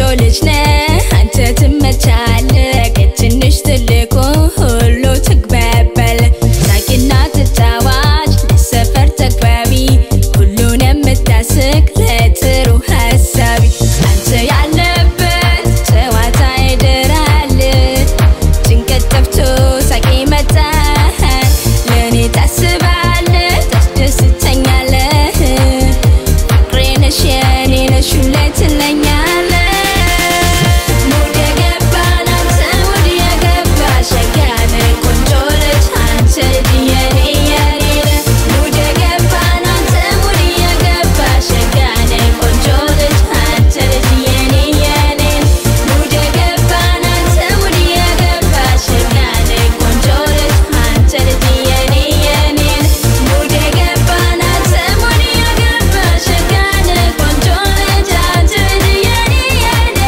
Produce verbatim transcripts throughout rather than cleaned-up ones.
ልጅ ነህ አንተ ትመቻለህ ከትንሽ ትልቁ ሁሉ ትግባባለህ ሳቂና ተጫዋች ለሰፈር ተግባቢ ሁሉን የምታስቅ ለጥሩ ሀሳቢ አንተ ያለበት ጨዋታ ይደራል ጭንቀት ጠፍቶ ሳቅ ይመጣል ለኔ ታስባለህ ታስደስተኛለህ ፍቅሬ ነሽ የኔ ነሽ ሁሌ ትለኛለህ ሙድ የገባን አንተ ሙድ የገባ ሸጋ ነህ ቆንጆ ልጅ አንተ ልጅ የኔ የኔ ነህ ሙድ የገባን አንተ ሙድ የገባ ሸጋ ነህ ቆንጆ ልጅ አንተ ልጅ የኔ የኔ ሙድ የገባን አንተ ሙድ የገባ ሸጋ ነህ ቆንጆ ልጅ አንተ ልጅ የኔ የኔ ሙድ የገባን አንተ ሙድ የገባ ሸጋ ነህ ቆንጆ ልጅ አንተ ልጅ የኔ የኔ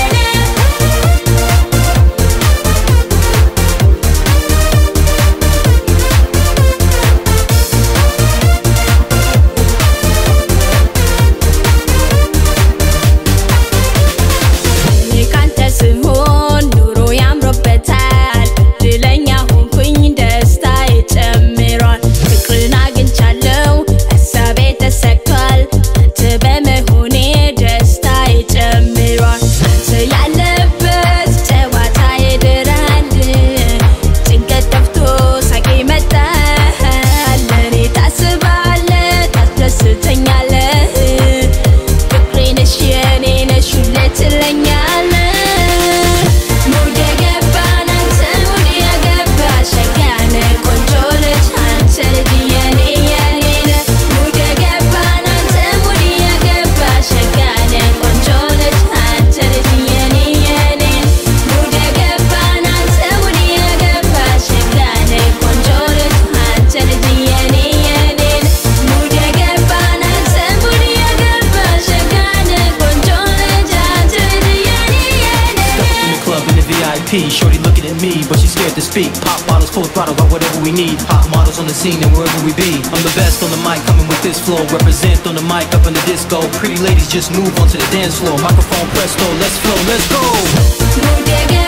እኔ ካንተ ስሆን ኑሮ ያምሮበታል እድለኛ ሆንኩኝ ደስታ ይጨምሯል ፍቅርን አግኝቻለሁ ሀሳቤ ተሳክቷል አንተ በመሆኔ ደስታ ይጨምሯል አንተ ያለበት ጨዋታ ይደራል ጭንቀት ጠፍቶ ሳቅ ይመጣል ለኔ ታስባለህ ታስደስተኛለህ ፍቅሬ ነሽ የኔ ነሽ ሁሌ ትለኛለህ ሙድ የገባን አንተ ሙድ የገባ ሸጋ ነህ ቆንጆ ልጅ አንተ ልጅ የኔ የኔ ነህ ሙድ የገባን አንተ ሙድ የገባ ሸጋ ነህ ቆንጆ ልጅ አንተ ልጅ የኔ የኔ ሙድ የገባን አንተ ሙድ የገባ ሸጋ ነህ ቆንጆ ልጅ አንተ ልጅ የኔ የኔ ሙድ የገባን አንተ ሙድ የገባ ሸጋ ነህ ቆንጆ ልጅ አንተ ልጅ የኔ የኔ In the club in the V I P, shorty looking at me, but she's scared to speak. Pop bottles, full throttle, got whatever we need. Hot models on the scene and wherever we be. I'm the best on the mic, coming with this flow. Represent on the mic, up in the disco. Pretty ladies just move onto the dance floor. Microphone presto, let's flow, let's go. Mude